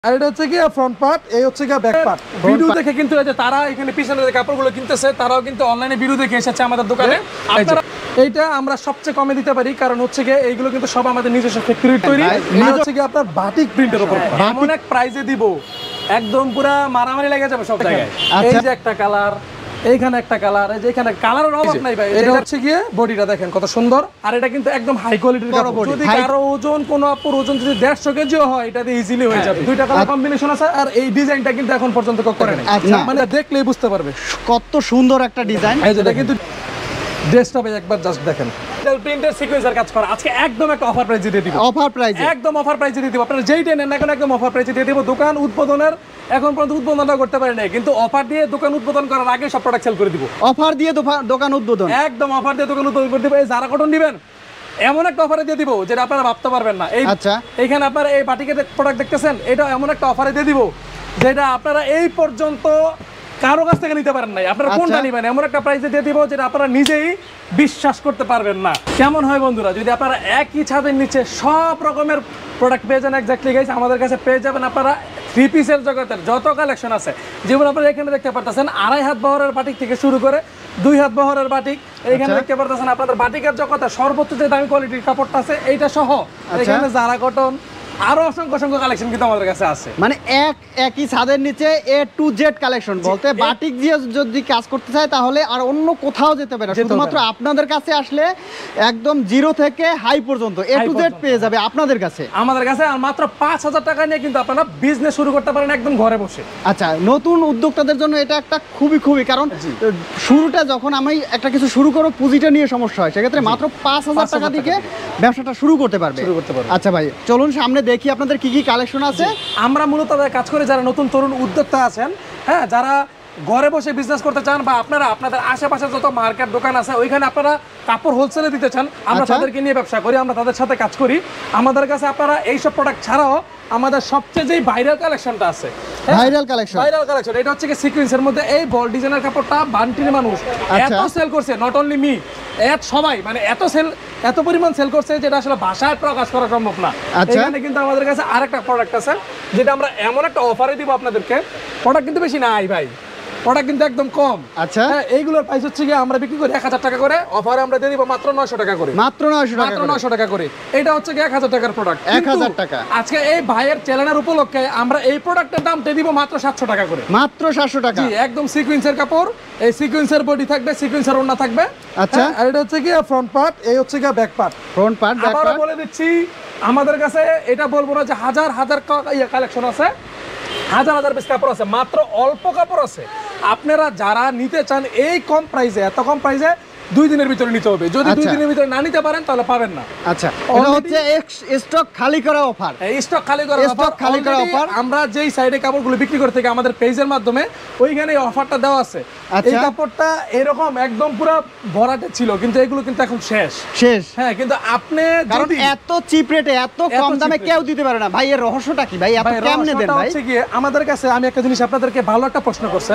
আর এটা হচ্ছে কি ফ্রন্ট পার্ট, এই হচ্ছে কি ব্যাক পার্ট। ভিডিও দেখে কিন্তু এই যে তারা এখানে পিছনে যে কাপড়গুলো কিনতেছে তারাও কিন্তু অনলাইনে ভিডিও দেখে এসেছে আমাদের দোকানে। আপনারা এইটা আমরা সবচেয়ে কমে দিতে পারি, কারণ হচ্ছে কি এইগুলো কিন্তু সব আমাদের নিজস্ব ফ্যাক্টরি তৈরি। এটা হচ্ছে কি আপনার বাটিক প্রিন্টের উপর এমন এক প্রাইজে দিব, একদম পুরা মারামারি লেগে যাবে সব জায়গায়। এই যে একটা কালার, এইখানে একটা কালার, এই যে এখানে কালারের অভাব নাই ভাই। এটা হচ্ছে গিয়ে বডিটা দেখেন কত সুন্দর, আর এটা কিন্তু একদম হাই কোয়ালিটির কাপড়। যদি কারো ওজন কোনো আপুর ওজন যদি 150 কেজিও হয়, এটা দিয়ে ইজিলি হয়ে যাবে। দুইটা কালার কম্বিনেশন আছে, আর এই ডিজাইনটা কিন্তু এখন পর্যন্ত কেউ করে নাই, মানে দেখলেই বুঝতে পারবে কত সুন্দর একটা ডিজাইন। এই যে কিন্তু ড্রেসটা ভাই একবার জাস্ট দেখেন, প্রিন্টের সিকোয়েন্সার কাজ করা। আজকে একদম একটা অফার প্রাইসে দিয়ে দিব, অফার প্রাইসে, একদম অফার প্রাইসে দিয়ে দিব। আপনারা যেইটা নেন এখন একদম অফার প্রাইসে দিয়ে দিব। দোকান উদ্বোধনের এখন পর্যন্ত উদ্বোধনটা করতে পারি নাই, কিন্তু অফার দিয়ে দোকান উদ্বোধন করার আগে সব প্রোডাক্ট সেল করে দিব। অফার দিয়ে দোকান উদ্বোধন, একদম অফার দিয়ে দোকান উদ্বোধন করে দিব। এই যারা কটন দিবেন এমন একটা অফারে দিয়ে দিব যেটা আপনারা ভাবতে পারবেন না। এই আচ্ছা, এইখানে আপনারা এই বাটিকের প্রোডাক্ট দেখতেছেন, এটা এমন একটা অফারে দিয়ে দিব যেটা আপনারা এই পর্যন্ত কারো কাছ থেকে নিতে পারেন নাই। আপনারা কোনটা নেবেন এমন একটা প্রাইসে দিয়ে দিব যেটা আপনারা নিজেই বিশ্বাস করতে পারবেন না। কেমন হয় বন্ধুরা, যদি আপনারা একই ছাদের নিচে সব রকমের প্রোডাক্ট পেয়ে যান, এক্স্যাক্টলি গাইস আমাদের কাছে পেয়ে যাবেন আপনারা থ্রি পিসের জগতের যত কালেকশন আছে, যেমন আপনারা এখানে দেখতে পারতেছেন 2.5 হাত বহরের বাটিক থেকে শুরু করে 2 হাত বহরের বাটিক। এখানে দেখতে পারতেছেন আপনাদের বাটিকের জগতে সর্বোচ্চ যে দামি কোয়ালিটির কাপড়টা আছে এইটা সহ এখানে জারা কটন আরো অসংখ্য অসংখ্য কালেকশন কিন্তু আমাদের কাছে আছে। মানে একই ছাদের নিচে A to Z কালেকশন বলতে বাটিক দিয়ে যদি কাজ করতে চায় তাহলে আর অন্য কোথাও যেতে পারে না, শুধুমাত্র আপনাদের কাছে আসলে একদম জিরো থেকে হাই পর্যন্ত A to Z পেয়ে যাবে আপনাদের কাছে, আমাদের কাছে। আর মাত্র 5,000 টাকা নিয়ে কিন্তু আপনারা বিজনেস শুরু করতে পারেন একদম ঘরে বসে। আচ্ছা, নতুন উদ্যোক্তাদের জন্য এটা একটা খুবই কারণ শুরুটা যখন আমি একটা কিছু শুরু করব পুঁজিটা নিয়ে সমস্যা হয়, সেক্ষেত্রে মাত্র 5,000 টাকা দিয়ে ব্যবসাটা শুরু করতে পারবে। আচ্ছা ভাই, চলুন সামনে দেখি আপনাদের কি কি কালেকশন আছে। আমরা মূলত কাজ করে যারা নতুন তরুণ উদ্যোক্তা আছেন, হ্যাঁ, যারা ঘরে বসে বিজনেস করতে চান, বা আপনারা আপনাদের আশেপাশে যত মার্কেট দোকান আছে ওইখানে আপনারা কাপড় হোলসেলে দিতে চান, আমরা তাদেরকে নিয়ে ব্যবসা করি, আমরা তাদের সাথে কাজ করি। আমাদের কাছে আপনারা এইসব প্রোডাক্ট ছাড়াও আমাদের সবচেয়ে যে ভাইরাল কালেকশন আছে, ভাইরাল কালেকশন এটা হচ্ছে কি সিকোয়েন্সের মধ্যে এই বল ডিজাইনের কাপড়টা বান্টির মানুষ এত সেল করছে, নট অনলি মি, সবাই মানে এত পরিমাণ সেল করছে যেটা আসলে ভাষায় প্রকাশ করা সম্ভব না। এখানে কিন্তু আমাদের কাছে আরেকটা প্রোডাক্ট আছে যেটা আমরা এমন একটা অফারে দিব আপনাদেরকে। প্রোডাক্ট কিন্তু বেশি নাই ভাই, প্রোডাক্ট কিন্তু একদম কম। আচ্ছা, হ্যাঁ, এইগুলোর প্রাইস হচ্ছে কি আমরা বিক্রি করি 1000 টাকা করে, অফারে আমরা দিয়ে দিব মাত্র 900 টাকা করে। মাত্র 900 টাকা করে। এটা হচ্ছে কি 1000 টাকার প্রোডাক্ট, 1000 টাকা। আজকে এই ভাইয়ের চ্যানেলের উপলক্ষে আমরা এই প্রোডাক্টের দাম দিয়ে দিব মাত্র 700 টাকা করে। মাত্র 700 টাকা। জি, একদম সিকোয়েন্সের কাপড়, এই সিকোয়েন্সের বডি থাকবে, সিকোয়েন্সের ওড়না থাকবে। আচ্ছা, আর এটা হচ্ছে কি ফ্রন্ট পার্ট, এই হচ্ছে কি back part. Front part, back part. বলে দিচ্ছি আমাদের কাছে এটা বলবো না যে হাজার কালেকশন আছে, হাজার পিস কাপড় আছে, মাত্র অল্প কাপড় আছে। আপনারা যারা নিতে চান এই কম প্রাইসে, এত কম প্রাইসে 2 দিনের ভিতরে নিতে হবে। যদি 2 দিনের ভিতরে না নিতে পারেন তাহলে পাবেন না। আচ্ছা, এটা হচ্ছে স্টক খালি করা অফার, স্টক খালি করা অফার। আমরা যেই সাইডে কাপড়গুলো বিক্রি করে থাকি আমাদের পেজের মাধ্যমে, ওইখানে অফারটা দেওয়া আছে। এই কাপড়টা এরকম একদম পুরো ভরাটে ছিল, কিন্তু এগুলো কিন্তু এখন শেষ। হ্যাঁ, কিন্তু আপনি কারণ এত চিপ রেটে এত কম দামে কেউ দিতে পারে না ভাই। এর রহস্যটা কি ভাই, আপনি কেমনে দেন ভাই? হচ্ছে কি আমাদের কাছে আমি একটা জিনিস আপনাদেরকে ভালো একটা প্রশ্ন করছেন,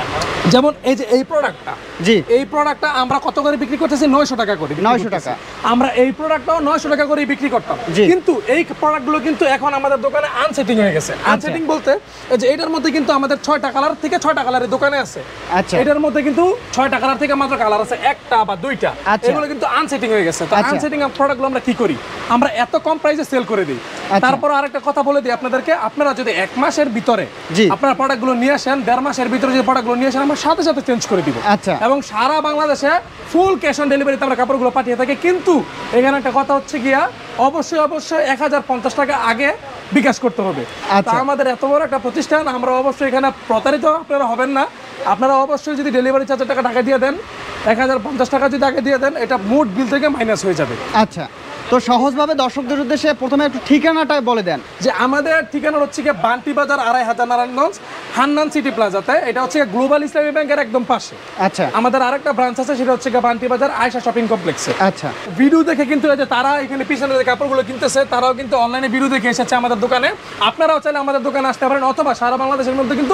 যেমন এই যে এই প্রোডাক্টটা, জি, এই প্রোডাক্টটা আমরা কত করে বিক্রি করতেছি? 900 টাকা করে। 900 টাকা। আমরা এই প্রোডাক্টটাও 900 টাকা করে বিক্রি করতাম, কিন্তু এই প্রোডাক্টগুলো কিন্তু এখন আমাদের দোকানে আনসেটিং হয়ে গেছে। আনসেটিং বলতে এই যে এটার মধ্যে কিন্তু আমাদের 6টা কালার থেকে 6টা কালারের দোকানে আছে। আচ্ছা, এটার মধ্যে কিন্তু 6টা কালার থেকে মাত্র কালার আছে একটা বা দুইটা, এগুলো কিন্তু আনসেটিং হয়ে গেছে। তো আনসেটিং প্রোডাক্টগুলো আমরা কি করি? আমরা এত কম প্রাইসে সেল করে দিই। তারপর আরেকটা কথা বলে দিই আপনাদেরকে, আপনারা যদি 1 মাসের ভিতরে আপনার প্রোডাক্টগুলো নিয়ে আসেন, 1.5 মাসের ভিতরে যদি প্রোডাক্টগুলো নিয়ে আসেন, আমরা সাথে সাথে চেঞ্জ করে দিব। আচ্ছা, এবং সারা বাংলাদেশে ফুল ক্যাশ অন ডেলিভারিতে আমরা কাপড়গুলো পাঠিয়ে থাকি। কিন্তু এখানে একটা কথা হচ্ছে গিয়া, অবশ্যই 1050 টাকা আগে বিকাশ করতে হবে। তা আমাদের এত বড় একটা প্রতিষ্ঠান, আমরা অবশ্যই এখানে প্রতারিত আপনারা হবেন না। আপনারা অবশ্যই যদি ডেলিভারি চার্জের টাকা দিয়ে দেন, 1050 টাকা যদি আগে দিয়ে দেন, এটা মোট বিল থেকে মাইনাস হয়ে যাবে। আচ্ছা, তো সহজভাবে দর্শকদের উদ্দেশ্যে প্রথমে একটু ঠিকানাটা বলে দেন। যে আমাদের ঠিকানা হচ্ছে কি বান্টি বাজার 2500 নারায়ণগঞ্জ হান্নান সিটি প্লাজাতে। এটা হচ্ছে গ্লোবাল ইসলামী ব্যাংকের একদম পাশে। আচ্ছা, আমাদের আরেকটা ব্রাঞ্চ আছে, সেটা হচ্ছে বান্টি বাজার আয়েশা শপিং কমপ্লেক্সে। আচ্ছা, ভিডিও দেখে কিন্তু এই যে তারা এখানে পিছনে যে কাপড়গুলো কিনতেছে তারাও কিন্তু অনলাইনে ভিডিও দেখে এসেছে আমাদের দোকানে। আপনারাও চাইলে আমাদের দোকানে আসতে পারেন, অথবা সারা বাংলাদেশের মধ্যে কিন্তু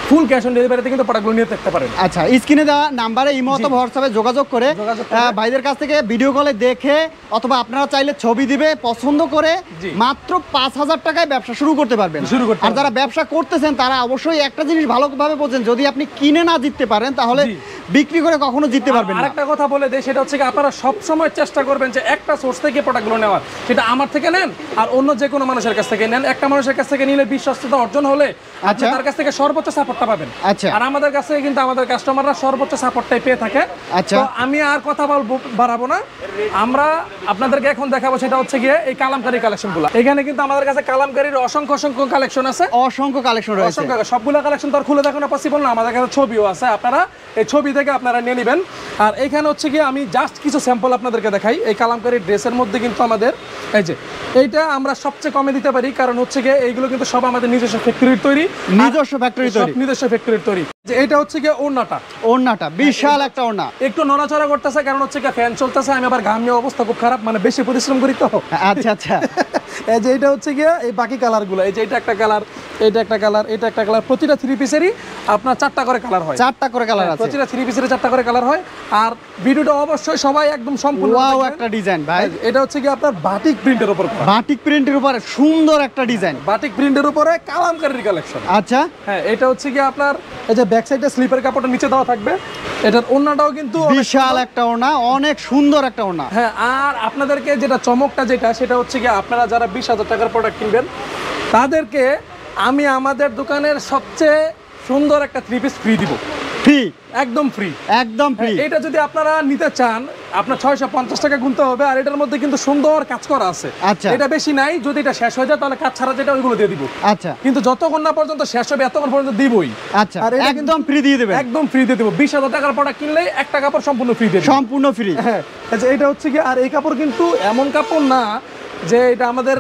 ফুল ক্যাশ অন ডেলিভারিতে কিন্তু প্রোডাক্টগুলো নিয়ে থাকতে পারেন। আচ্ছা, স্ক্রিনে দেওয়া নাম্বারে ইমো অথবা হোয়াটসঅ্যাপে যোগাযোগ করে ভাইদের কাছ থেকে ভিডিও কলে দেখে অথবা আপনারা চাইলে ছবি দিবে, পছন্দ করে মাত্র 5,000 টাকায় ব্যবসা শুরু করতে পারবেন। আর যারা ব্যবসা করতেছেন তারা অবশ্যই একটা জিনিস ভালোভাবে বোঝেন, যদি আপনি কিনে না জিততে পারেন তাহলে বিক্রি করে কখনো জিততে পারবেন না। আরেকটা কথা বলে দেই, সেটা হচ্ছে কি আপনারা সব সময় চেষ্টা করবেন যে একটা সোর্স থেকে প্রোডাক্টগুলো নেওয়ার, সেটা আমার থেকে নেন আর অন্য যে কোনো মানুষের কাছ থেকে নেন। একটা মানুষের কাছ থেকে নিলে বিশ্বস্ততা অর্জন হলে আপনি তার কাছ থেকে সর্বোচ্চ সাপোর্টটা পাবেন। আচ্ছা, আর আমাদের কাছ থেকে কিন্তু আমাদের কাস্টমাররা সর্বোচ্চ সাপোর্টটাই পেয়ে থাকে। আচ্ছা, তো আমি আর কথা বাড়াবো না, আমরা আপনাদেরকে এখন দেখাবো সেটা হচ্ছে গিয়ে এই কালামকারী কালেকশনগুলো। এখানে কিন্তু আমাদের কাছে কালামকারীর অসংখ্য অসংখ্য কালেকশন আছে, অসংখ্য কালেকশন রয়েছে। অসংখ্য, সবগুলো কালেকশন তো আর খুলে দেখানো পসিবল না, আমাদের কাছে ছবিও আছে, আপনারা এই ছবি থেকে আপনারা নিয়ে নেবেন। আর এখানে হচ্ছে গিয়ে আমি জাস্ট কিছু স্যাম্পল আপনাদেরকে দেখাই। এই কালামকারী ড্রেসের মধ্যে কিন্তু আমাদের এই যে এইটা আমরা সবচেয়ে কমে দিতে পারি, কারণ হচ্ছে গিয়ে এইগুলো কিন্তু সব আমাদের নিজস্ব ফ্যাক্টরির তৈরি, নিজস্ব ফ্যাক্টরির তৈরি। যে এটা হচ্ছে গিয়ে ওড়নাটা বিশাল একটা ওড়না, একটু নড়াচড়া করতেছে কারণ হচ্ছে গিয়ে ফ্যান চলতেছে, আমি আবার ঘামিয়ে অবস্থা খুব খারাপ, মানে বেশি পরিশ্রম করি তো। আচ্ছা আচ্ছা, এই যে এটা হচ্ছে গিয়ে এই বাকি কালারগুলো, এই যে এটা একটা কালার, এটা একটা কালার, এটা একটা কালার, প্রতিটা থ্রি পিসেরই আপনার 4টা করে কালার হয়, 4টা করে কালার আছে, প্রতিটা থ্রি পিসের 4টা করে কালার হয়। আর ভিডিওটা অবশ্যই সবাই একদম সম্পূর্ণ ওয়াও একটা ডিজাইন ভাই। এটা হচ্ছে কি আপনার বাটিক প্রিন্টের উপর, বাটিক প্রিন্টের উপরে সুন্দর একটা ডিজাইন, বাটিক প্রিন্টের উপরে কালামকারীর কালেকশন। আচ্ছা, হ্যাঁ, এটা হচ্ছে কি আপনার এই যে ব্যাক সাইডে স্লিপার কাপড়টা নিচে দেওয়া থাকবে, এটার ওড়নাটাও কিন্তু বিশাল একটা ওড়না, অনেক সুন্দর একটা ওড়না। হ্যাঁ, আর আপনাদেরকে যেটা চমকটা যেটা সেটা হচ্ছে কি আপনারা যারা 20,000 টাকার প্রোডাক্ট কিনবেন তাদেরকে আমি আমাদের দোকানের সবচেয়ে সুন্দর একটা থ্রি পিস ফ্রি দিব, ফ্রি, একদম ফ্রি, একদম ফ্রি। এটা যদি আপনারা নিতে চান আপনার 650 টাকা গুনতে হবে, আর এটার মধ্যে কিন্তু সুন্দর কাজ করা আছে। আচ্ছা, এটা বেশি নাই, যদি এটা শেষ হয়ে যায় তাহলে কাজ ছাড়া যেটা ওইগুলো দিয়ে দিব। আচ্ছা, কিন্তু যতক্ষণ না পর্যন্ত শেষ হবে এতক্ষণ পর্যন্ত দিবই। আচ্ছা, আর একদম ফ্রি দিয়ে দেবেন, একদম ফ্রি দিয়ে দেব। 20,000 টাকার প্রোডাক্ট কিনলে একটা কাপড় সম্পূর্ণ ফ্রি দিয়ে দেব, সম্পূর্ণ ফ্রি। হ্যাঁ, আচ্ছা, এটা হচ্ছে কি আর এই কাপড় কিন্তু এমন কাপড় না যে এটা আমাদের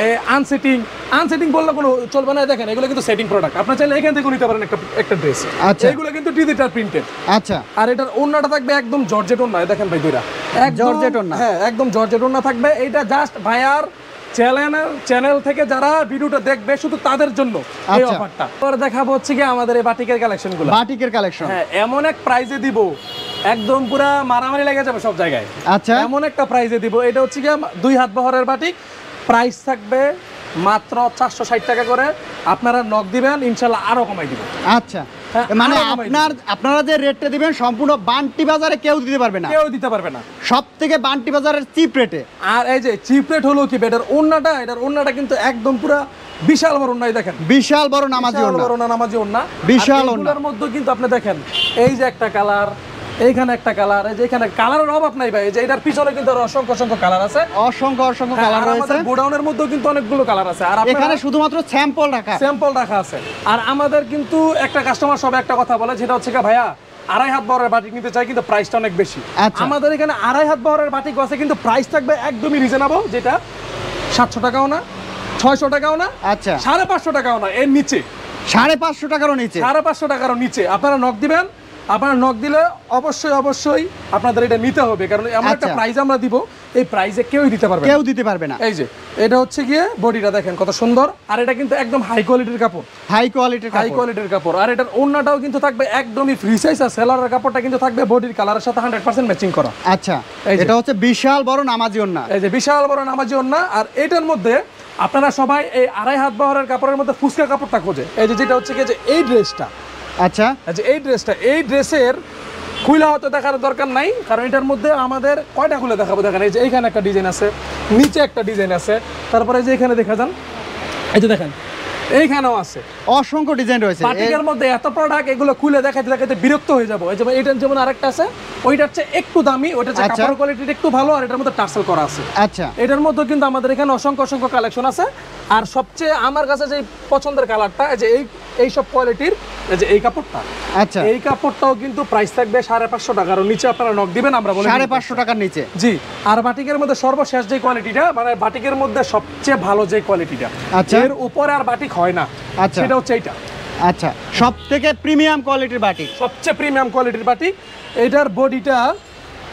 আনসেটিং বললে কোনো চলবে না। দেখেন এগুলো কিন্তু সেটিং প্রোডাক্ট, আপনারা চাইলে এখান থেকে নিতে পারেন একটা ড্রেস। আচ্ছা, এগুলো কিন্তু ডিজিটাল প্রিন্টেড। আচ্ছা, আর এটার ওড়নাটা থাকবে একদম জর্জেট ওড়না, দেখেন ভাই দুইটা জর্জেট ওড়না, হ্যাঁ একদম জর্জেট ওড়না থাকবে। এটা জাস্ট ভাইয়ার চ্যানেল থেকে যারা ভিডিওটা দেখবে শুধু তাদের জন্য এই অফারটা। পরে দেখাবো হচ্ছে কি আমাদের এই বাটিকের কালেকশনগুলো, বাটিকের কালেকশন। হ্যাঁ, এমন এক প্রাইজে দিব একদম পুরা মারামারি লেগে যাবে সব জায়গায়। আচ্ছা, এমন একটা প্রাইজে দিব, এটা হচ্ছে কি 2 হাত বহরের বাটিক, প্রাইস থাকবে মাত্র 460 টাকা করে। আপনারা নক দিবেন, ইনশাআল্লাহ আরো কমাই দিব। আচ্ছা, মানে আপনারা যে রেটটা দিবেন সম্পূর্ণ বান্টি বাজারে কেউ দিতে পারবে না, কেউ দিতে পারবে না, সব থেকে বান্টি বাজারের চিপ রেটে। আর এই যে চিপ রেট হলো কি এটার ওড়নাটা কিন্তু একদম পুরা বিশাল বড় ওড়না, দেখেন বিশাল বড় নামাজি ওড়না, বিশাল ওড়নার মধ্যে কিন্তু আপনি দেখেন এই যে একটা কালার, এইখানে একটা কালার, এই যে এখানে কালারের অভাব নাই ভাই। এই যে এটার পিছনে কিন্তু অসংখ্য কালার আছে, অসংখ্য কালার রয়েছে। গোডাউনের মধ্যেও কিন্তু অনেকগুলো কালার আছে, আর এখানে শুধুমাত্র স্যাম্পল রাখা আছে। আর আমাদের কিন্তু একটা কাস্টমার সব একটা কথা বলে, যেটা হচ্ছে ভাইয়া 2.5 হাত বহরের বাটিক নিতে চাই কিন্তু প্রাইসটা অনেক বেশি। আমাদের এখানে 2.5 হাত বহরের বাটিক আছে কিন্তু প্রাইস থাকবে একদমই রিজনেবল, যেটা 700 টাকাও না, 600 টাকাও না, আচ্ছা 550 টাকাও না, এর নিচে 550 টাকারও নিচে, 550 টাকারও নিচে আপনারা নক দিবেন। আপনারা নক দিলে অবশ্যই আপনাদের এটা নিতে হবে, কারণ এমন একটা প্রাইস আমরা দিব, এই প্রাইসে কেউ দিতে পারবে না। এই যে এটা হচ্ছে গিয়ে বডিটা দেখেন কত সুন্দর, আর এটা কিন্তু একদম হাই কোয়ালিটির কাপড়। আর এটার ওড়নাটাও কিন্তু থাকবে একদমই ফ্রি সাইজ, আর সেলারের কাপড়টা কিন্তু থাকবে বডির কালারের সাথে 100% ম্যাচিং করা। আচ্ছা, এটা হচ্ছে বিশাল বড় নামাজি ওড়না, এই যে বিশাল বড় নামাজি ওড়না। আর এটার মধ্যে আপনারা সবাই এই 2.5 হাত বহরের কাপড়ের মধ্যে ফুসকা কাপড়টা খোঁজে, এই যে যেটা হচ্ছে কি যে এই ড্রেসটা। আচ্ছা, এই ড্রেসের খুলে হয়তো দেখার দরকার নাই, কারণ এটার মধ্যে আমাদের কয়টা খুলে দেখাবো। দেখেন এই যে এইখানে একটা ডিজাইন আছে, নিচে একটা ডিজাইন আছে, তারপরে যে এখানে দেখা যান, এই যে দেখেন এইখানেও আছে, অসংখ্য ডিজাইন রয়েছে। বাটিকের মধ্যে এত প্রোডাক্ট, এগুলো খুলে দেখাতে বিরক্ত হয়ে যাবো। এই যে এইটার যেমন আরেকটা আছে, ওইটা হচ্ছে একটু দামি, ওইটা হচ্ছে কাপড় কোয়ালিটি একটু ভালো, আর এটার মধ্যে টার্সেল করা আছে। আচ্ছা, এটার মধ্যে কিন্তু আমাদের এখানে অসংখ্য কালেকশন আছে। আর সবচেয়ে আমার কাছে যে পছন্দের কালারটা, এই যে এই সব কোয়ালিটির এই যে এই কাপড়টা, আচ্ছা এই কাপড়টাও কিন্তু প্রাইস থাকবে 550 টাকার নিচে। আপনারা নক দিবেন, আমরা বলি 550 টাকার নিচে। জি, আর বাটিকের মধ্যে সর্বশেষ যে কোয়ালিটিটা, মানে বাটিকের মধ্যে সবচেয়ে ভালো যে কোয়ালিটিটা, এর উপরে আর বাটিক হয় না, সেটা হচ্ছে এইটা। আচ্ছা, সবথেকে প্রিমিয়াম কোয়ালিটির বাটিক, সবচেয়ে প্রিমিয়াম কোয়ালিটির বাটিক। এটার বডিটা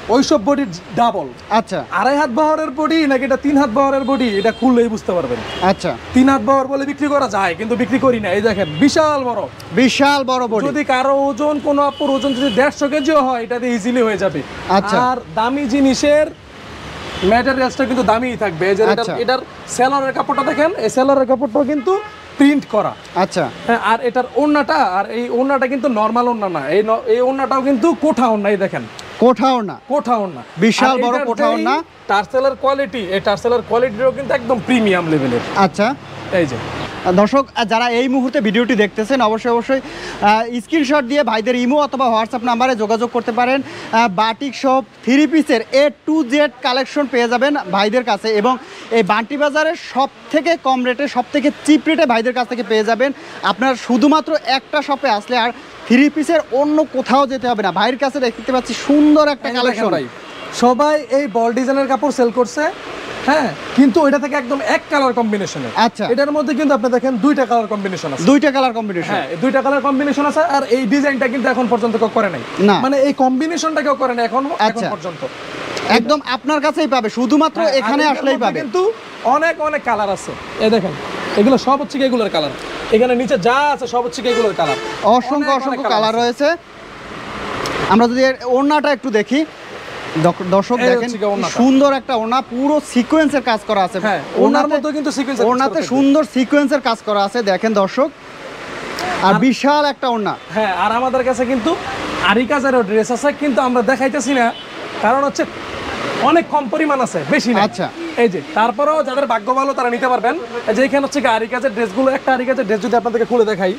ওইসব বডি ডাবল। আচ্ছা 2.5 হাত বহরের বডি নাকি এটা 3 হাত বহরের বডি, এটা খুললেই বুঝতে পারবেন। আচ্ছা 3 হাত বহর বলে বিক্রি করা যায়, কিন্তু বিক্রি করি না। এই দেখেন বিশাল বড় বডি। যদি কারো ওজন, কোনো আপুর ওজন যদি 150 কেজিও হয়, এটা দিয়ে ইজিলি হয়ে যাবে। আচ্ছা। আর দামি জিনিসের ম্যাটেরিয়ালসটা কিন্তু দামিই থাকবে। এই যে আচ্ছা। এটার সেলরের কাপড়টা দেখেন, এই সেলরের কাপড়টাও কিন্তু প্রিন্ট করা। আচ্ছা হ্যাঁ, আর এটার ওড়নাটা, আর এই ওড়নাটা কিন্তু নরমাল ওড়না না, এই ওড়নাটাও কিন্তু কোঠা ওড়না। এই দেখেন কোঠা ওড়না, বিশাল বড় কোঠা ওড়না। টার্সেলের কোয়ালিটি, এই টার্সেলের কোয়ালিটিও কিন্তু একদম প্রিমিয়াম লেভেলের। আচ্ছা এই যে দর্শক যারা এই মুহূর্তে ভিডিওটি দেখতেছেন, অবশ্যই স্ক্রিনশট দিয়ে ভাইদের ইমো অথবা হোয়াটসঅ্যাপ নাম্বারে যোগাযোগ করতে পারেন। বাটিক শপ 3 পিসের A to Z কালেকশন পেয়ে যাবেন ভাইদের কাছে, এবং এই বান্টি বাজারের সব থেকে কম রেটে, সব থেকে চিপ রেটে ভাইদের কাছ থেকে পেয়ে যাবেন। আপনার শুধুমাত্র একটা শপে আসলে আর 3 পিসের অন্য কোথাও যেতে হবে না। ভাইয়ের কাছে দেখতে পাচ্ছি সুন্দর একটা কালেকশন। সবাই এই বল ডিজাইনের কাপড় সেল করছে, হ্যাঁ, কিন্তু এটা থেকে একদম এক কালার কম্বিনেশন। আচ্ছা এটার মধ্যে কিন্তু আপনি দেখেন 2টা কালার কম্বিনেশন আছে। 2টা কালার কম্বিনেশন, হ্যাঁ 2টা কালার কম্বিনেশন আছে। আর এই ডিজাইনটা কিন্তু এখন পর্যন্ত কেউ করে নাই, না মানে এই কম্বিনেশনটা কেউ করে নাই এখন আচ্ছা। পর্যন্ত। একদম আপনার কাছেই পাবে, শুধুমাত্র এখানে আসলেই পাবে। কিন্তু অনেক কালার আছে। এই দেখেন এগুলো সব হচ্ছে কি এগুলোর কালার, এখানে নিচে যা আছে সব হচ্ছে কি এগুলোর কালার। অসংখ্য কালার রয়েছে। আমরা যদি ওড়নাটা একটু দেখি, দর্শক দেখেন সুন্দর একটা ওড়না, পুরো সিকোয়েন্সের কাজ করা আছে। হ্যাঁ, ওড়নার মধ্যে কিন্তু সিকোয়েন্স, ওড়নাতে সুন্দর সিকোয়েন্সের কাজ করা আছে, দেখেন দর্শক। আর বিশাল একটা ওড়না। হ্যাঁ, আর আমাদের কাছে কিন্তু আরি কাজেরও ড্রেস আছে, কিন্তু আমরা দেখাইতেছি না, কারণ হচ্ছে অনেক কম পরিমাণ আছে, বেশি না। আচ্ছা এই যে তারপরেও যাদের ভাগ্য ভালো তারা নিতে পারবেন। এই যে এখানে হচ্ছে আরি কাজের ড্রেসগুলো, একটা আরি কাজের ড্রেস যদি আপনাদেরকে খুলে দেখাই,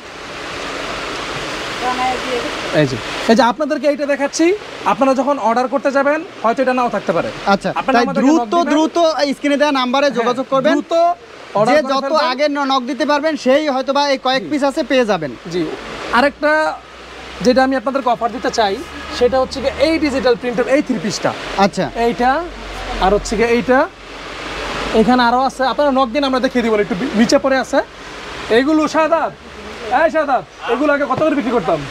এই যে আপনাদেরকে এইটা দেখাচ্ছি, আপনারা যখন অর্ডার করতে যাবেন হয়তো এটা নাও থাকতে পারে। আচ্ছা, তাই দ্রুত স্ক্রিনে দেওয়া নাম্বারে যোগাযোগ করবেন। দ্রুত যে যত আগে নক দিতে পারবেন সেই হয়তোবা এই কয়েক পিস আছে পেয়ে যাবেন। জি, আরেকটা যেটা আমি আপনাদেরকে অফার দিতে চাই সেটা হচ্ছে কি এই ডিজিটাল প্রিন্টের এই 3 পিসটা। আচ্ছা, এইটা আর হচ্ছে কি এইটা, এখানে আরো আছে, আপনারা নক দিন আমরা দেখিয়ে দিব। একটু নিচে পড়ে আছে এইগুলো। সাদাত, এই সাদাত, এগুলো আগে কত করে বিক্রি করতাম?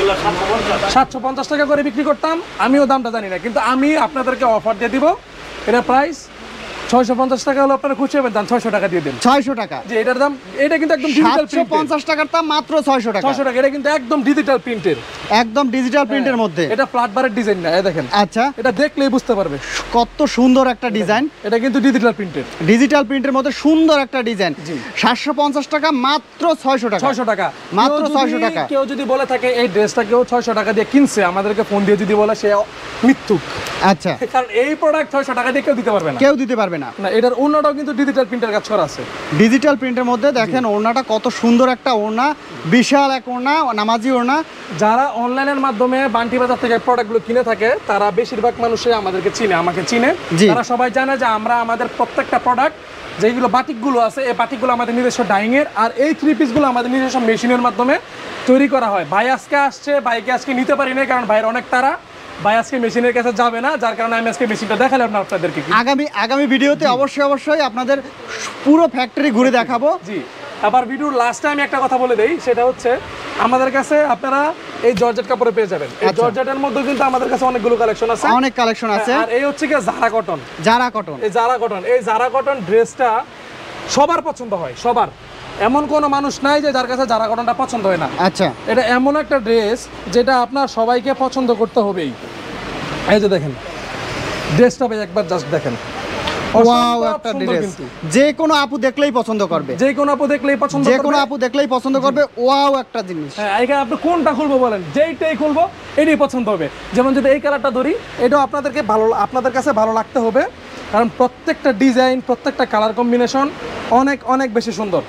750 টাকা করে বিক্রি করতাম। আমিও দামটা জানি না, কিন্তু আমি আপনাদেরকে অফার দিয়ে দিব। এটা প্রাইস 650 টাকা হলো, আপনারা খুশি হবেন, দাম 600 টাকা দিয়ে দেন। 600 টাকা? যে এটার দাম, এটা কিন্তু একদম ডিজিটাল প্রিন্ট। 750 টাকার দাম মাত্র 600 টাকা। 600 টাকা, এটা কিন্তু একদম ডিজিটাল প্রিন্টের, একদম ডিজিটাল প্রিন্টের মধ্যে। এটা ফ্ল্যাট বারের ডিজাইন না, এই দেখেন। আচ্ছা, এটা দেখলেই বুঝতে পারবে কত সুন্দর একটা ডিজাইন। এটা কিন্তু ডিজিটাল প্রিন্টের, ডিজিটাল প্রিন্টের মধ্যে সুন্দর একটা ডিজাইন। 750 টাকা, মাত্র 600 টাকা। 600 টাকা, মাত্র 600 টাকা। কেউ যদি বলে থাকে এই ড্রেসটা কেউ 600 টাকা দিয়ে কিনছে, আমাদেরকে ফোন দিয়ে যদি বলে, সে মিথ্যুক। আচ্ছা, কারণ এই প্রোডাক্ট 600 টাকা দিয়ে কেউ দিতে পারবে না, কেউ দিতে পারবে না। না, এটার ওড়নাটাও কিন্তু ডিজিটাল প্রিন্টের কাজ করা আছে। ডিজিটাল প্রিন্টের মধ্যে দেখেন ওড়নাটা কত সুন্দর একটা ওড়না, বিশাল এক ওড়না, নামাজি ওড়না। যারা অনলাইনের মাধ্যমে বান্টি বাজার থেকে প্রোডাক্টগুলো কিনে থাকে, তারা বেশিরভাগ মানুষই আমাদেরকে চিনে, আমাকে চিনে। তারা সবাই জানে যে আমরা আমাদের প্রত্যেকটা প্রোডাক্ট, যেগুলো বাটিকগুলো আছে, এই বাটিকগুলো আমাদের নিজস্ব ডাইংয়ের, আর এই 3 পিসগুলো আমাদের নিজস্ব মেশিনের মাধ্যমে তৈরি করা হয়। ভাই আজকে আসছে, বাইকে আজকে নিতে পারি না, কারণ ভাইয়ের অনেক তারা, ভাই আজকে মেশিনের কাছে যাবে না, যার কারণে আমি আজকে মেশিনটা দেখালাম না আপনাদেরকে। আগামী ভিডিওতে অবশ্যই আপনাদের পুরো ফ্যাক্টরি ঘুরে দেখাবো। জি, আবার ভিডিওর লাস্টে আমি একটা কথা বলে দেই, সেটা হচ্ছে আমাদের কাছে আপনারা এই জর্জেট কাপড়ে পেয়ে যাবেন। এই জর্জেটের মধ্যে কিন্তু আমাদের কাছে অনেকগুলো কালেকশন আছে, অনেক কালেকশন আছে। আর এই হচ্ছে কি জারা কটন। এই জারা কটন ড্রেসটা সবার পছন্দ হয়, সবার। এমন কোনো মানুষ নাই যে যার কাছে জারা কটনটা পছন্দ হয় না। আচ্ছা, এটা এমন একটা ড্রেস যেটা আপনার সবাইকে পছন্দ করতে হবেই। এই যে দেখেন ড্রেসটা, ভাই একবার জাস্ট দেখেন। ওয়াও, একটা ড্রেস যে কোনো আপু দেখলেই পছন্দ করবে, যে কোনো আপু দেখলেই পছন্দ করবে। ওয়াও, একটা জিনিস। হ্যাঁ, এখানে আপনি কোনটা খুলবো বলেন, যেইটাই খুলবো এটাই পছন্দ হবে। যেমন যদি এই কালারটা ধরি, এটাও আপনাদের কাছে ভালো লাগতে হবে, কারণ প্রত্যেকটা ডিজাইন, প্রত্যেকটা কালার কম্বিনেশন অনেক বেশি সুন্দর।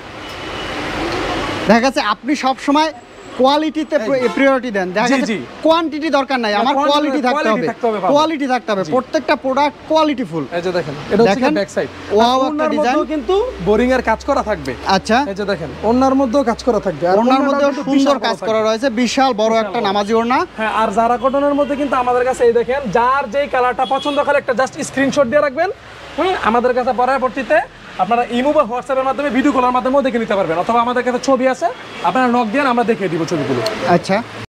দেখা যাচ্ছে আপনি সব সময় কোয়ালিটিতে প্রায়োরিটি দেন, দেখা যাচ্ছে কোয়ান্টিটি দরকার নাই, আমার কোয়ালিটি থাকতে হবে। প্রত্যেকটা প্রোডাক্ট কোয়ালিটিফুল। এই যে দেখেন, এটা হচ্ছে ব্যাক সাইড। ওয়াও, একটা ডিজাইন, কিন্তু বোরিং এর কাজ করা থাকবে। আচ্ছা, এই যে দেখেন ওড়নার মধ্যেও কাজ করা থাকবে, আর ওড়নার মধ্যেও সুন্দর কাজ করা রয়েছে, বিশাল বড় একটা নামাজি ওড়না। হ্যাঁ, আর জারা কটনের মধ্যে কিন্তু আমাদের কাছে এই দেখেন, যার যেই কালারটা পছন্দ করে একটা জাস্ট স্ক্রিনশট দিয়ে রাখবেন। আমাদের কাছে পরবর্তীতে আপনারা ইমো বা হোয়াটসঅ্যাপের মাধ্যমে, ভিডিও কলের মাধ্যমেও দেখে নিতে পারবেন, অথবা আমাদের কাছে ছবি আছে, আপনারা নক দিয়ে আমরা দেখিয়ে দিব ছবিগুলো। আচ্ছা।